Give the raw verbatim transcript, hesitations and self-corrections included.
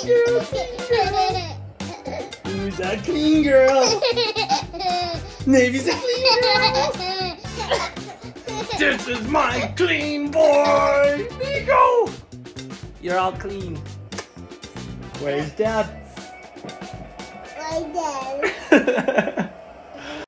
girl, clean girl. Who's a clean girl? Navey's a clean girl. This is my clean boy, Niko. You're all clean. Where's Dad? My dad.